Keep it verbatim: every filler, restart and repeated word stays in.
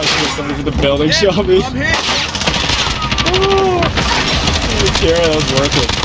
shit, somebody from the building shot me. I'm hit. Oh, Kara, that was worth it.